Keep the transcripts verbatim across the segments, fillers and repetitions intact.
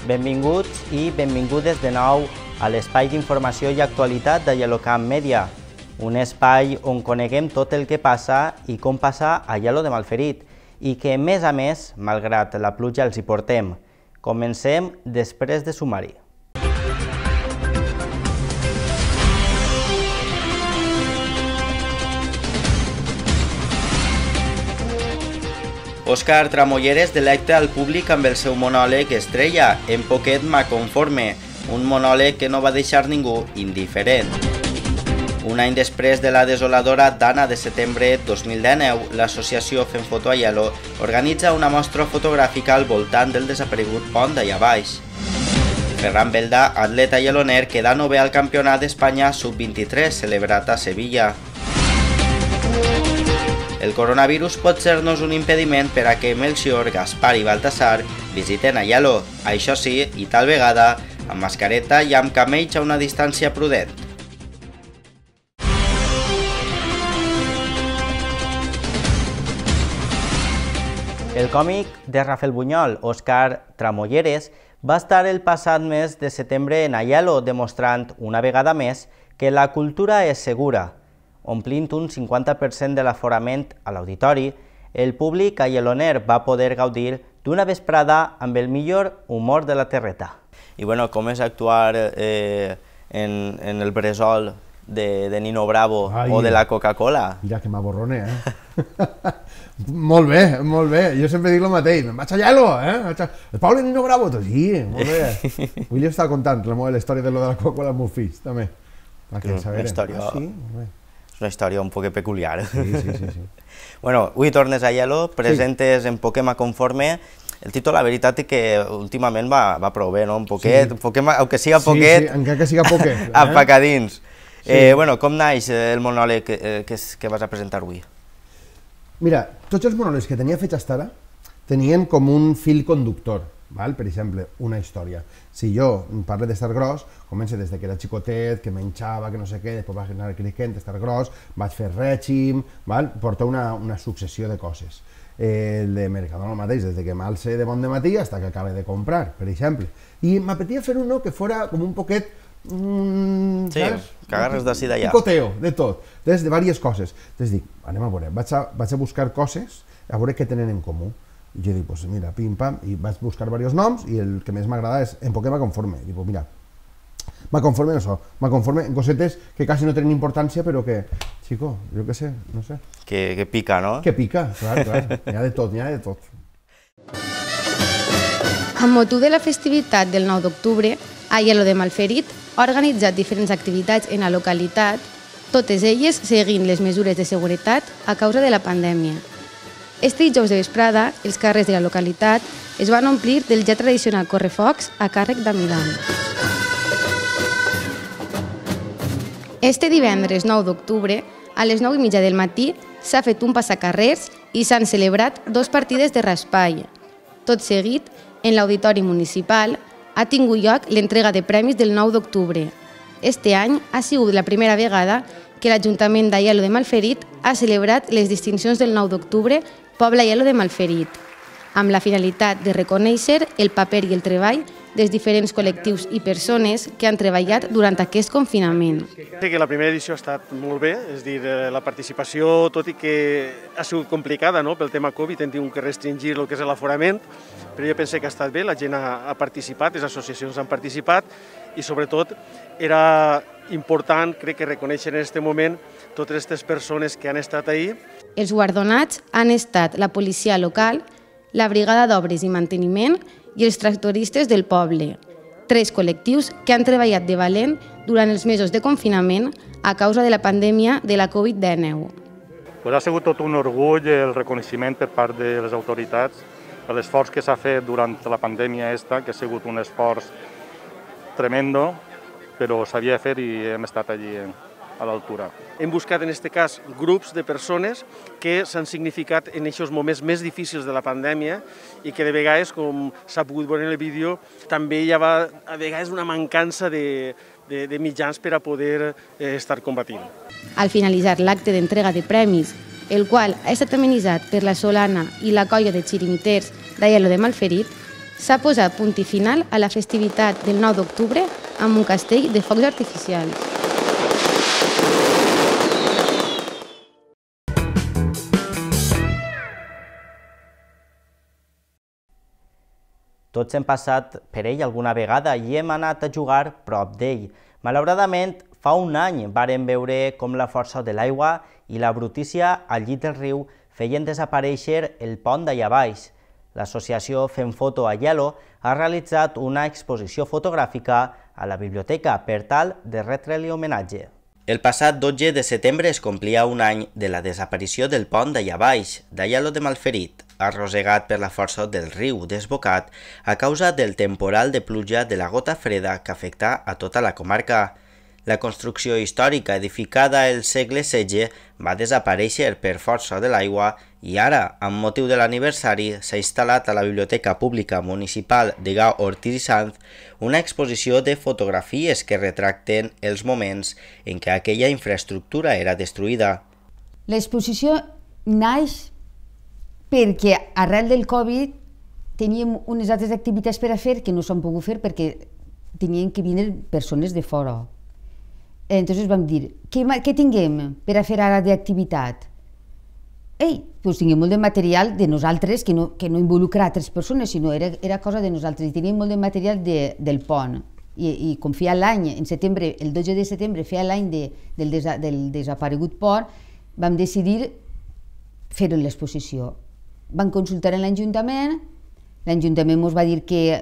Benvinguts i benvingudes de nou a l'espai d'informació i actualitat de Yellowcam Media, un espai on coneguem tot el que passa i com passa a Aielo de Malferit i que, a més a més, malgrat la pluja, els hi portem. Comencem després de sumari. Òscar Tramolleres delecta al públic amb el seu monòleg Estrella, En poquet m'aconforme, un monòleg que no va deixar ningú indiferent. Un any després de la desoladora Dana de setembre dos mil dinou, l'associació Fem Foto Aielo organitza una mostra fotogràfica al voltant del desaparegut pont d'allà baix. Ferran Belda, atleta ailoner, queda novè al Campionat d'Espanya sub vint-i-tres celebrat a Sevilla. El coronavirus pot ser-nos un impediment per a que Melchior, Gaspar i Baltasar visiten Aielo, això sí, i tal vegada, amb mascareta i amb camells a una distància prudent. El còmic de Rafael Buñol, Òscar Tramolleres, va estar el passat mes de setembre en Aielo, demostrant una vegada més que la cultura és segura. Omplint un cinquanta per cent de l'aforament a l'auditori, el públic aieloner va poder gaudir d'una vesprada amb el millor humor de la terreta. I bueno, com és actuar eh, en, en el bressol de, de Nino Bravo Ai, o de la Coca-Cola? Ja que m'aborrone, eh? Molt bé, molt bé. Jo sempre dic el mateix, me'n vaig a Aielo, eh? El Pau i Nino Bravo, tot sí, molt bé. Avui li estava contant la història de lo de la Coca-Cola als meus fills, també. Una història... Ah, sí? Molt bé. És una història un poc peculiar. Sí, sí, sí, sí. Bueno, avui tornes a Aielo, presentes sí. En poquet m'aconforme. El títol, la veritat, és que últimament va, va prou bé, no? Un poquet, sí. Un poquet, aunque siga poquet... Sí, sí, encara que siga poquet. Eh? Apacadins. Sí. Eh, bueno, com naix el monòleg que, que, que vas a presentar avui? Mira, tots els monòlegs que tenia fets fins ara tenien com un fil conductor. Val? Per exemple, una història. Si jo parlo d'estar gros, comença des que era xicotet, que menjava, que no sé què, després vaig anar creixent, estar gros, vaig fer règim, val? Porta una, una successió de coses. Eh, el de Mercadona el mateix, des que m'alce de bon de matí fins que acabe de comprar, per exemple. I m'apetia fer uno que fora com un poquet... Mm, sí, saps? Que agarres d'ací d'allà. Un picoteo, de tot, des de diverses coses. Entonces dic, anem a veure, vaig a, vaig a buscar coses, a veure què tenen en comú. I jo dic, pues mira, pim-pam, i vaig buscar diversos noms i el que més m'agrada és En poquet m'aconforme. Dic, mira, m'aconforme en això, m'aconforme en cosetes que quasi no tenen importància, però que, xico, jo què sé, no sé. Que, que pica, no? Que pica, clar, clar, n'hi ha de tot, n'hi ha de tot. Amb motiu de la festivitat del nou d'octubre, Aielo de Malferit ha organitzat diferents activitats en la localitat, totes elles seguint les mesures de seguretat a causa de la pandèmia. Este dijous de vesprada, els carrers de la localitat es van omplir del ja tradicional correfocs a càrrec d'Amilan. Este divendres nou d'octubre, a les nou i mitja del matí, s'ha fet un passacarrers i s'han celebrat dos partides de raspall. Tot seguit, en l'Auditori Municipal, ha tingut lloc l'entrega de premis del nou d'octubre. Este any ha sigut la primera vegada que l'Ajuntament d'Aielo de Malferit ha celebrat les distincions del nou d'octubre Poble Aielo de Malferit, amb la finalitat de reconèixer el paper i el treball dels diferents col·lectius i persones que han treballat durant aquest confinament. Crec que la primera edició ha estat molt bé, és dir, la participació, tot i que ha sigut complicada no? Pel tema Covid, hem tingut que restringir el que és l'aforament, però jo penso que ha estat bé, la gent ha, ha participat, les associacions han participat i sobretot era important, crec que reconèixer en aquest moment totes aquestes persones que han estat ahí. Els guardonats han estat la policia local, la brigada d'obres i manteniment i els tractoristes del poble, tres col·lectius que han treballat de valent durant els mesos de confinament a causa de la pandèmia de la Covid dinou. Pues ha sigut tot un orgull el reconeixement per part de les autoritats per l'esforç que s'ha fet durant la pandèmia esta, que ha sigut un esforç tremendo, però s'havia de fer i hem estat allí a l'altura. Hem buscat en aquest cas grups de persones que s'han significat en aquests moments més difícils de la pandèmia i que de vegades, com s'ha pogut veure en el vídeo, també hi havia a vegades una mancança de, de, de mitjans per a poder eh, estar combatint. Al finalitzar l'acte d'entrega de premis, el qual ha estat amenitzat per la Solana i la colla de xirimiters d'Aielo de Malferit, s'ha posat punt i final a la festivitat del nou d'octubre amb un castell de focs artificials. Tots hem passat per ell alguna vegada i hem anat a jugar prop d'ell. Malauradament, fa un any vàrem veure com la força de l'aigua i la brutícia al llit del riu feien desaparèixer el pont d'allà baix. L'associació Fem Foto Aielo ha realitzat una exposició fotogràfica a la biblioteca per tal de retre-li homenatge. El passat dotze de setembre es complia un any de la desaparició del pont d'allà baix, d'Aielo de Malferit, arrossegat per la força del riu desbocat a causa del temporal de pluja de la gota freda que afecta a tota la comarca. La construcció històrica edificada al segle setze va desaparèixer per força de l'aigua i ara, amb motiu de l'aniversari, s'ha instal·lat a la Biblioteca Pública Municipal de Gao Ortiz i Sanz una exposició de fotografies que retracten els moments en què aquella infraestructura era destruïda. L'exposició naix perquè arrel del Covid teníem unes altres activitats per a fer que no s'han pogut fer perquè tenien que vindre persones de fora. Entonces vam dir, què, què tinguem per a fer ara d'activitat? Ei, doncs tinguem molt de material de nosaltres que no, que no involucra altres persones, sinó era, era cosa de nosaltres. I teníem molt de material de, del pont. I, i com feia l'any, en setembre, el dotze de setembre, feia l'any de, del, desa, del desaparegut pont, vam decidir fer l'exposició. Vam consultar en l'Ajuntament, l'Ajuntament ens va dir que,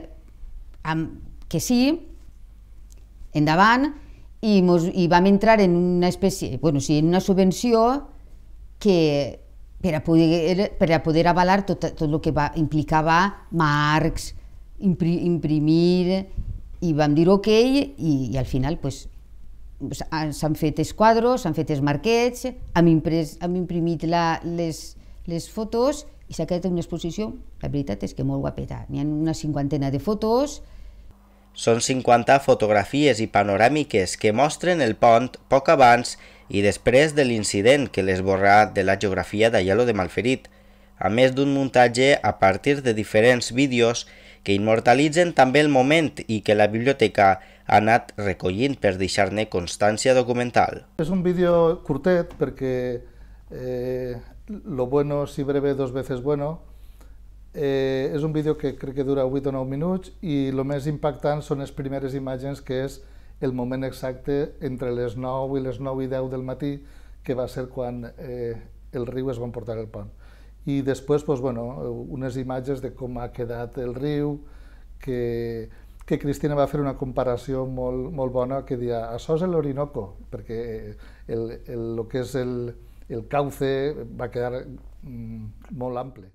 que sí, endavant, i, mos, i vam entrar en una espècie, bueno, sí, en una subvenció que per a poder, per a poder avalar tot, tot el que va, implicava marcs, impri, imprimir, i vam dir ok, i, i al final pues, s'han fet els quadros, s'han fet els marquets, hem, imprès, hem imprimit la, les, les fotos i s'ha quedat una exposició, la veritat és que molt guapeta. N'hi ha una cinquantena de fotos. Són cinquanta fotografies i panoràmiques que mostren el pont poc abans i després de l'incident que l'esborrà de la geografia d'Aielo de Malferit, a més d'un muntatge a partir de diferents vídeos que immortalitzen també el moment i que la biblioteca ha anat recollint per deixar-ne constància documental. És un vídeo curtet perquè eh, lo bueno si breve dos veces bueno. Eh, és un vídeo que crec que dura vuit o nou minuts i el més impactant són les primeres imatges, que és el moment exacte entre les nou i les nou i deu del matí, que va ser quan eh, el riu es va emportar el pont. I després, pues, bueno, unes imatges de com ha quedat el riu, que, que Cristina va fer una comparació molt, molt bona, que deia, això és l'Orinoco, perquè el, el, el que és el, el cauce va quedar mm, molt ample.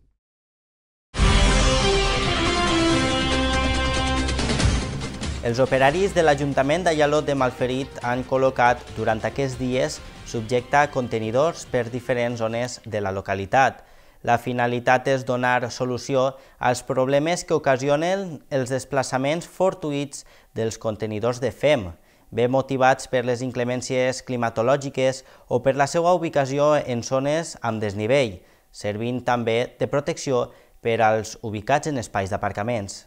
Els operaris de l'Ajuntament d'Aielo de Malferit han col·locat durant aquests dies subjecte a contenidors per diferents zones de la localitat. La finalitat és donar solució als problemes que ocasionen els desplaçaments fortuïts dels contenidors de F E M, bé motivats per les inclemències climatològiques o per la seva ubicació en zones amb desnivell, servint també de protecció per als ubicats en espais d'aparcaments.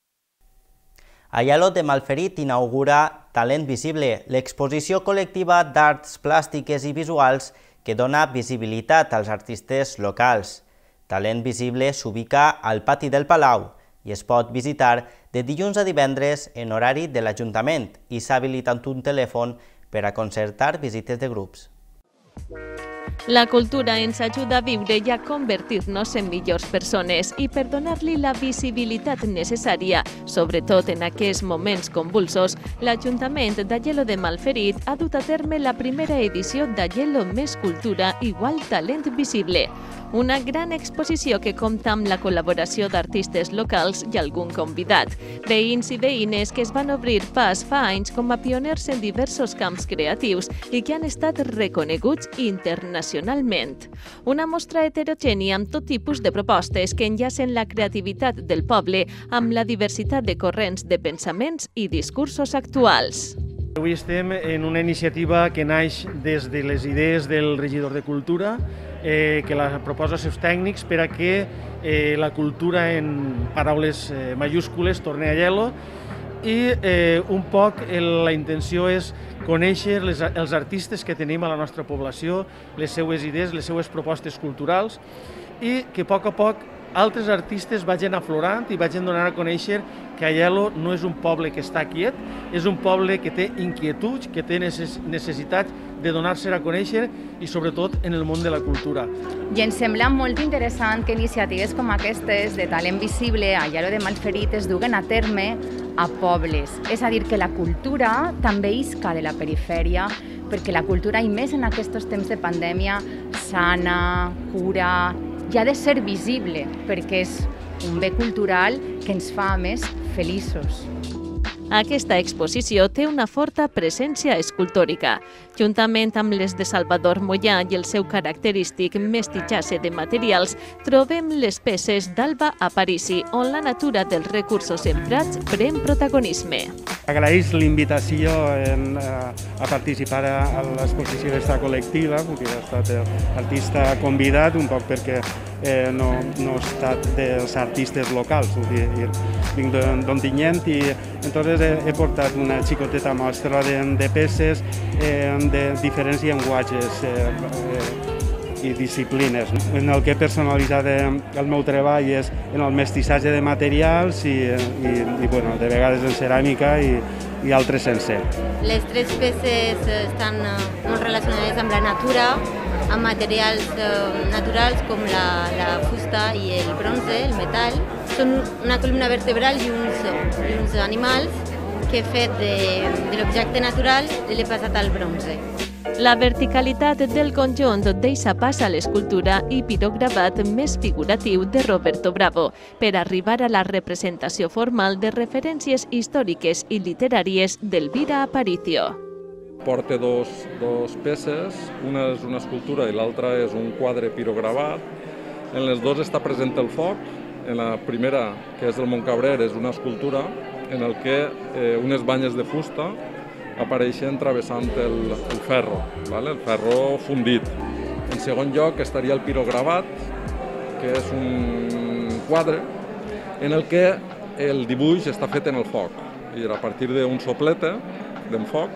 Aielo de Malferit inaugura Talent Visible, l'exposició col·lectiva d'arts plàstiques i visuals que dona visibilitat als artistes locals. Talent Visible s'ubica al pati del Palau i es pot visitar de dilluns a divendres en horari de l'Ajuntament i s'ha habilitat un telèfon per a concertar visites de grups. La cultura ens ajuda a viure i a convertir-nos en millors persones i per donar-li la visibilitat necessària, sobretot en aquests moments convulsos, l'Ajuntament d'Aielo de Malferit ha dut a terme la primera edició d'Aielo Més Cultura igual Talent Visible, una gran exposició que compta amb la col·laboració d'artistes locals i algun convidat, veïns i veïnes que es van obrir pas fa anys com a pioners en diversos camps creatius i que han estat reconeguts internacionalment. Una mostra heterogènia amb tot tipus de propostes que enllacen la creativitat del poble amb la diversitat de corrents de pensaments i discursos actuals. Avui estem en una iniciativa que naix des de les idees del regidor de Cultura, eh, que la proposa als seus tècnics per a que eh, la cultura en paraules eh, mayúscules torni a Aielo i eh, un poc el, la intenció és conèixer les, els artistes que tenim a la nostra població, les seues idees, les seues propostes culturals i que a poc a poc altres artistes vagin aflorant i vagin donant a conèixer que Aielo no és un poble que està quiet, és un poble que té inquietuds, que té necessitat de donar-se a conèixer i sobretot en el món de la cultura. I ens sembla molt interessant que iniciatives com aquestes de talent visible a Aielo de Malferit es duguen a terme a pobles. És a dir, que la cultura també isca de la perifèria, perquè la cultura, i més en aquests temps de pandèmia, sana, cura, i ha de ser visible, perquè és un bé cultural que ens fa, a més, feliços. Aquesta exposició té una forta presència escultòrica. Juntament amb les de Salvador Mollà i el seu característic mestitxatge de materials, trobem les peces d'Alba Aparici, on la natura dels recursos emprats pren protagonisme. Agraeix l'invitació a participar a l'exposició d'esta col·lectiva, perquè ha estat l'artista convidat, un poc perquè no he estat dels artistes locals, vinc d'Ontinyent i entonces he portat una xicoteta mostra de peces de diferents llenguatges i disciplines. En el que he personalitzat el meu treball és en el mestissatge de materials i de vegades en ceràmica i altres sense. Les tres peces estan molt relacionades amb la natura, amb materials naturals com la fusta i el bronze, el metall. Són una columna vertebral i uns animals que he fet de l'objecte natural i l'he passat al bronze. La verticalitat del conjunt deixa pas a l'escultura i pirogravat més figuratiu de Roberto Bravo per arribar a la representació formal de referències històriques i literàries d'Elvira Aparicio. Porta dos peces, una és una escultura i l'altra és un quadre pirogravat. En les dues està present el foc. En la primera, que és del Montcabrer, és una escultura en el que unes banyes de fusta apareixen travessant el ferro, el ferro fundit. En segon lloc estaria el pirogravat, que és un quadre en el que el dibuix està fet en el foc. I a partir d'un soplete d'en foc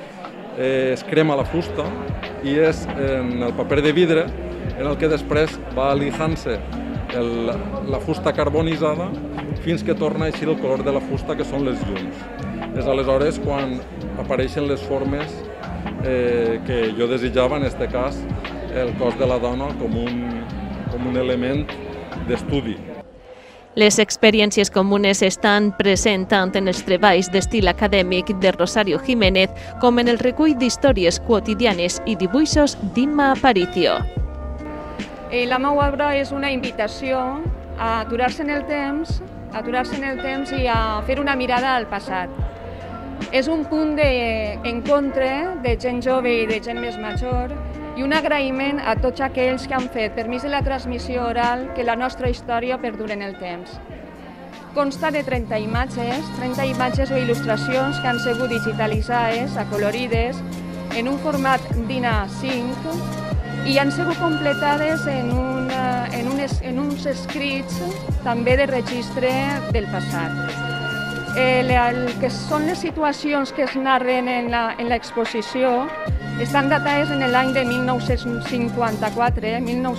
es crema la fusta i és en el paper de vidre en el que després va alijant-se la fusta carbonitzada fins que torna a eixir el color de la fusta, que són les llums. És aleshores quan apareixen les formes que jo desitjava, en aquest cas, el cos de la dona com un element d'estudi. Les experiències comunes estan presents tant en els treballs d'estil acadèmic de Rosario Jiménez com en el recull d'històries quotidianes i dibuixos d'Imma Aparicio. La meva obra és una invitació a aturar-se en el temps, aturar-se en el temps i a fer una mirada al passat. És un punt d'encontre de gent jove i de gent més major i un agraïment a tots aquells que han fet permís de la transmissió oral que la nostra història perdure en el temps. Consta de trenta imatges, trenta imatges o il·lustracions que han sigut digitalitzades, acolorides, en un format DIN A cinc i han sigut completades en uns escrits també de registre del passat. El que són les situacions que es narren en l'exposició estan datades en l'any de mil nou-cents cinquanta-quatre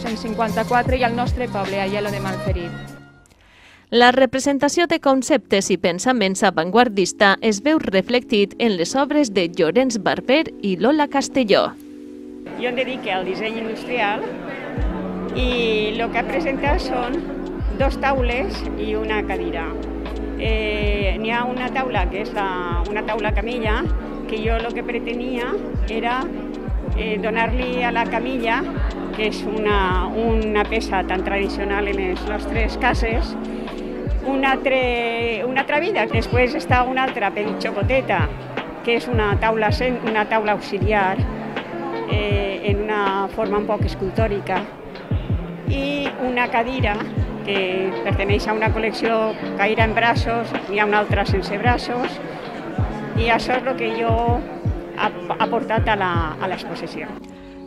i al nostre poble, a Aielo de Malferit. La representació de conceptes i pensaments avantguardista es veu reflectit en les obres de Llorenç Barber i Lola Castelló. Jo em dedico al disseny industrial i el que presenta són dos taules i una cadira. N'hi ha una taula que és una taula camilla, que jo el que pretenia era donar-li a la camilla, que és una peça tan tradicional en les nostres cases, una altra vida. Després està una altra xocoteta, que és una taula auxiliar, en una forma un poc escultòrica, i una cadira que perteneix a una col·lecció caire en braços, n'hi ha una altra sense braços, i això és el que jo he portat a l'exposició.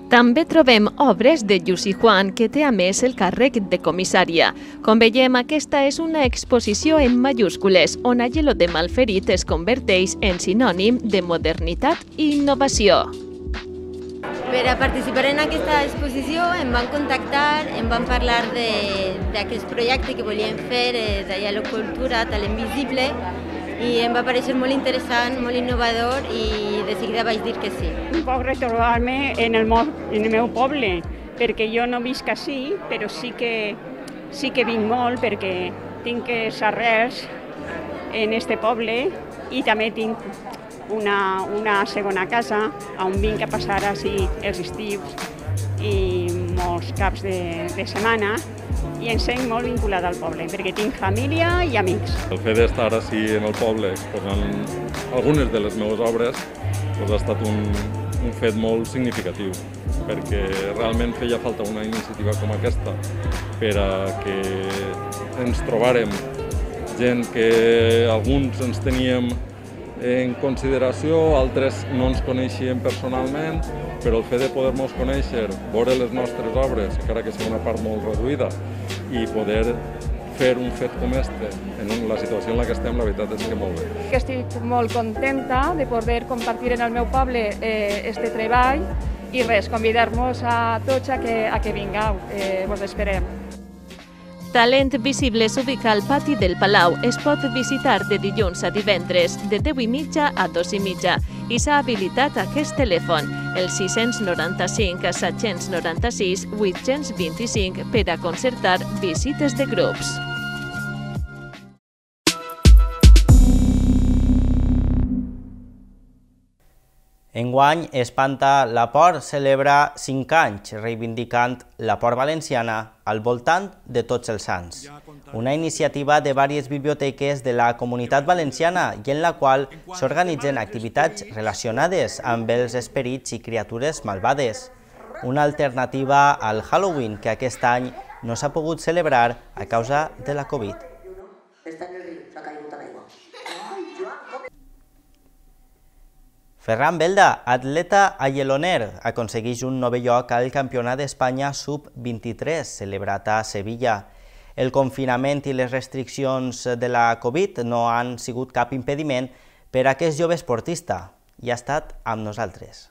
També trobem obres de Lluís Juan, que té a més el càrrec de comissària. Com veiem, aquesta és una exposició en majúscules, on Aielo de Malferit es converteix en sinònim de modernitat i innovació. Per a participar en aquesta exposició em van contactar, em van parlar d'aquest projecte que volien fer d'Aielo Cultura, Talent Visible, i em va parecer molt interessant, molt innovador i de seguida vaig dir que sí. Un poc retrobar-me en el meu poble, perquè jo no visc així, però sí que sí que vinc molt perquè tinc les arrels en este poble i també tinc una, una segona casa on vinc a passar així els estius i molts caps de, de setmana, i em sent molt vinculada al poble, perquè tinc família i amics. El fet d'estar així en el poble exposant algunes de les meves obres doncs ha estat un, un fet molt significatiu, perquè realment feia falta una iniciativa com aquesta per a que ens trobàrem gent que alguns ens teníem en consideració, altres no ens coneixíem personalment, però el fet de poder-nos conèixer, veure les nostres obres, encara que sigui una part molt reduïda, i poder fer un fet com este, en la situació en la que estem, la veritat és que molt bé. Estic molt contenta de poder compartir en el meu poble este treball i res, convidar-vos a tots a que, a que vingueu, eh, vos esperem. Talent Visible s'ubica al pati del Palau. Es pot visitar de dilluns a divendres, de deu i mitja a dos i mitja, i s'ha habilitat aquest telèfon, el sis noranta-cinc set noranta-sis vuit-cents vint-i-cinc, per a concertar visites de grups. Enguany, Espanta la Por celebra cinc anys, reivindicant la por valenciana al voltant de Tots els Sants. Una iniciativa de diverses biblioteques de la Comunitat Valenciana i en la qual s'organitzen activitats relacionades amb els esperits i criatures malvades. Una alternativa al Halloween que aquest any no s'ha pogut celebrar a causa de la Covid. Ferran Belda, atleta aieloner, aconsegueix un nou lloc al Campionat d'Espanya sub vint-i-tres, celebrat a Sevilla. El confinament i les restriccions de la Covid no han sigut cap impediment per a aquest jove esportista i ha estat amb nosaltres.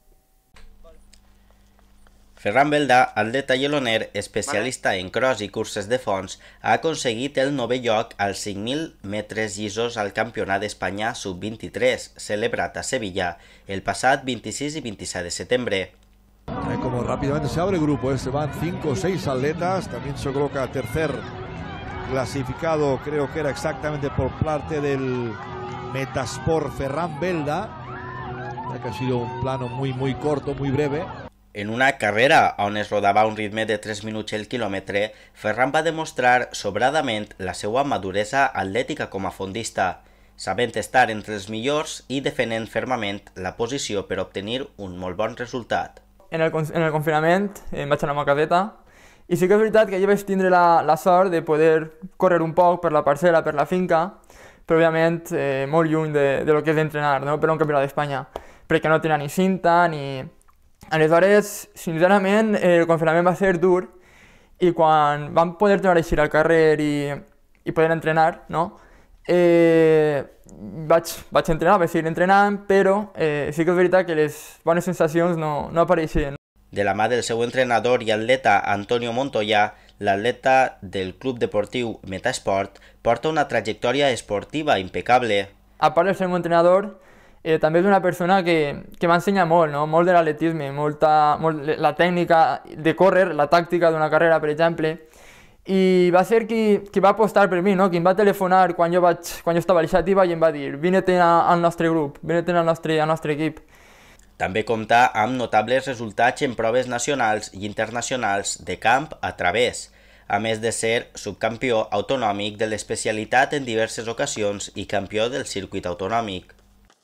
Ferran Belda, atleta aieloner, especialista en cros i curses de fons, ha aconseguit el novè lloc als cinc mil metres llisos al Campionat d'Espanya sub vint-i-tres, celebrat a Sevilla el passat vint-i-sis y veintisiete de septiembre. Como rápidamente se abre el grupo, ¿eh? Se van cinco o seis atletas, también se coloca tercer clasificado, creo que era exactamente por parte del Metasport Ferran Belda, que ha sido un plano muy muy corto, muy breve. En una carrera on es rodava a un ritme de tres minuts el quilòmetre, Ferran va demostrar sobradament la seva maduresa atlètica com a fondista, sabent estar entre els millors i defendent fermament la posició per obtenir un molt bon resultat. En el, en el confinament em vaig anar a ma caseta i sí que és veritat que jo vaig tindre la, la sort de poder córrer un poc per la parcel·la, per la finca, però òbviament eh, molt lluny de, de lo que és entrenar, no? Per un campionat d'Espanya, perquè no tenia ni cinta ni... Aleshores, sincerament, el confinament va ser dur i quan vam poder tornar a eixir al carrer i, i poder entrenar, no? eh, vaig, vaig entrenar, vaig seguir entrenant, però eh, sí que és veritat que les bones sensacions no, no apareixien. De la mà del seu entrenador i atleta Antonio Montoya, l'atleta del Club Deportiu Metasport porta una trajectòria esportiva impecable. A part de ser un entrenador, Eh, també és una persona que, que m'ensenya molt, no? Molt de l'atletisme, molta, molt, la tècnica de córrer, la tàctica d'una carrera, per exemple. I va ser qui, qui va apostar per mi, no? Qui em va telefonar quan jo, vaig, quan jo estava a l'Ixàtiva i em va dir vine-te'n al nostre grup, vine-te'n al nostre, al nostre equip. També compta amb notables resultats en proves nacionals i internacionals de camp a través, a més de ser subcampió autonòmic de l'especialitat en diverses ocasions i campió del circuit autonòmic.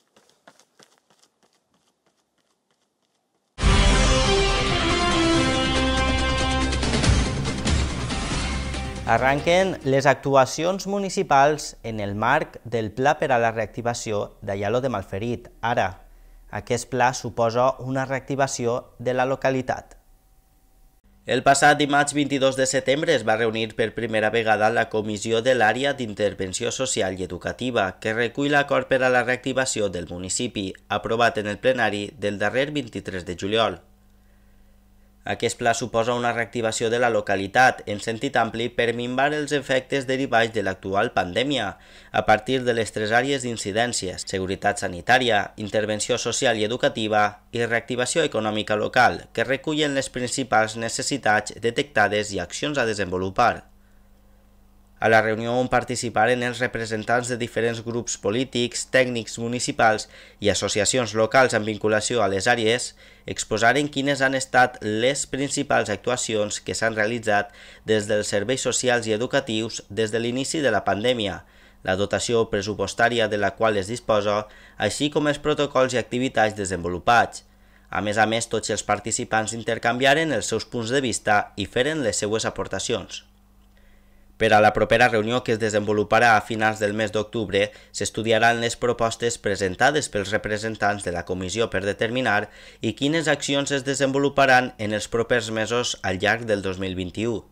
Arranquen les actuacions municipals en el marc del Pla per a la reactivació d'Aielo de Malferit, ara. Aquest pla suposa una reactivació de la localitat. El passat dimarts vint-i-dos de setembre es va reunir per primera vegada la Comissió de l'Àrea d'Intervenció Social i Educativa, que recull l'acord per a la reactivació del municipi, aprovat en el plenari del darrer vint-i-tres de juliol. Aquest pla suposa una reactivació de la localitat en sentit ampli per minvar els efectes derivats de l'actual pandèmia a partir de les tres àrees d'incidències: seguretat sanitària, intervenció social i educativa i reactivació econòmica local, que recullen les principals necessitats detectades i accions a desenvolupar. A la reunió on participaren els representants de diferents grups polítics, tècnics municipals i associacions locals amb vinculació a les àrees, exposaren quines han estat les principals actuacions que s'han realitzat des dels serveis socials i educatius des de l'inici de la pandèmia, la dotació pressupostària de la qual es disposa, així com els protocols i activitats desenvolupats. A més a més, tots els participants intercanviaren els seus punts de vista i feren les seues aportacions. Per a la propera reunió, que es desenvoluparà a finals del mes d'octubre, s'estudiaran les propostes presentades pels representants de la comissió per determinar i quines accions es desenvoluparan en els propers mesos al llarg del dos mil vint-i-u.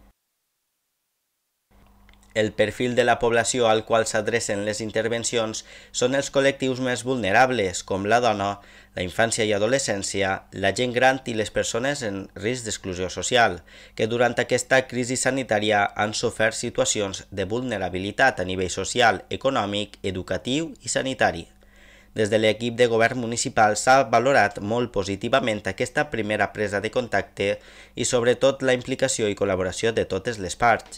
El perfil de la població al qual s'adrecen les intervencions són els col·lectius més vulnerables, com la dona, la infància i adolescència, la gent gran i les persones en risc d'exclusió social, que durant aquesta crisi sanitària han sofert situacions de vulnerabilitat a nivell social, econòmic, educatiu i sanitari. Des de l'equip de govern municipal s'ha valorat molt positivament aquesta primera presa de contacte i sobretot la implicació i col·laboració de totes les parts.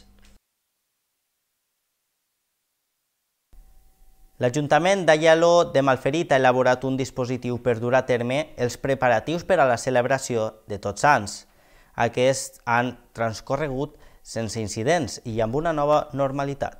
L'Ajuntament d'Aielo de Malferit ha elaborat un dispositiu per dur a terme els preparatius per a la celebració de Tots Sants. Aquests han transcorregut sense incidents i amb una nova normalitat.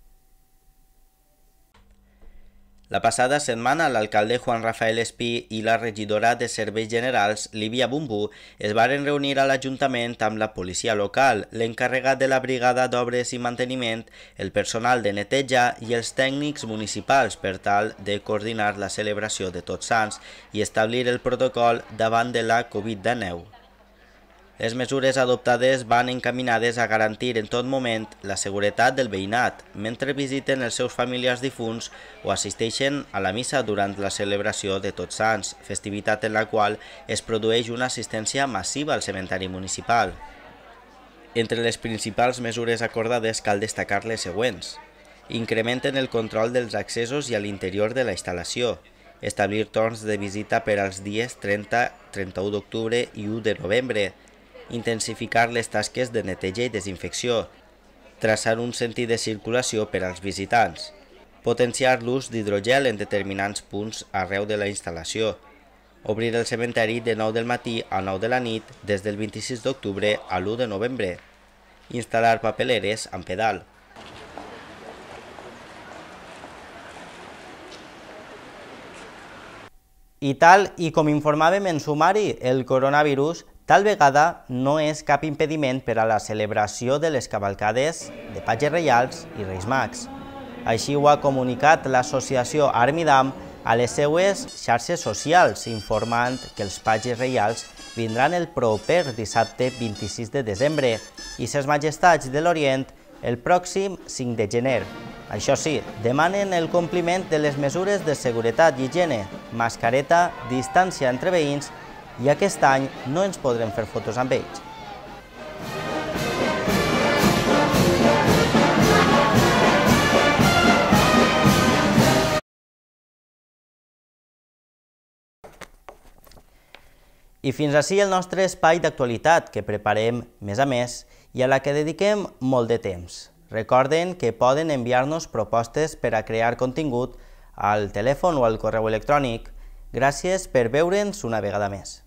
La passada setmana, l'alcalde Juan Rafael Espí i la regidora de Serveis Generals, Lídia Bumbú, es varen reunir a l'Ajuntament amb la policia local, l'encarregat de la brigada d'obres i manteniment, el personal de neteja i els tècnics municipals per tal de coordinar la celebració de Tots Sants i establir el protocol davant de la Covid dinou. Les mesures adoptades van encaminades a garantir en tot moment la seguretat del veïnat, mentre visiten els seus familiars difunts o assisteixen a la missa durant la celebració de Tots Sants, festivitat en la qual es produeix una assistència massiva al cementeri municipal. Entre les principals mesures acordades cal destacar les següents. Incrementen el control dels accessos i a l'interior de la instal·lació, establir torns de visita per als dies trenta, trenta-u d'octubre i u de novembre, intensificar les tasques de neteja i desinfecció, traçar un sentit de circulació per als visitants, potenciar l'ús d'hidrogel en determinats punts arreu de la instal·lació, obrir el cementeri de nou del matí a nou de la nit des del vint-i-sis d'octubre a l'u de novembre, instal·lar papeleres amb pedal. I tal i com informàvem en sumari, el coronavirus tal vegada no és cap impediment per a la celebració de les cavalcades de Patges Reials i Reis Mags. Així ho ha comunicat l'associació Armidam a les seues xarxes socials, informant que els Patges Reials vindran el proper dissabte vint-i-sis de desembre i ses Majestats de l'Orient el pròxim cinc de gener. Això sí, demanen el compliment de les mesures de seguretat i higiene, mascareta, distància entre veïns, i aquest any no ens podrem fer fotos amb ells. I fins ací el nostre espai d'actualitat que preparem mes a mes i a la que dediquem molt de temps. Recorden que poden enviar-nos propostes per a crear contingut al telèfon o al correu electrònic. Gràcies per veure'ns una vegada més.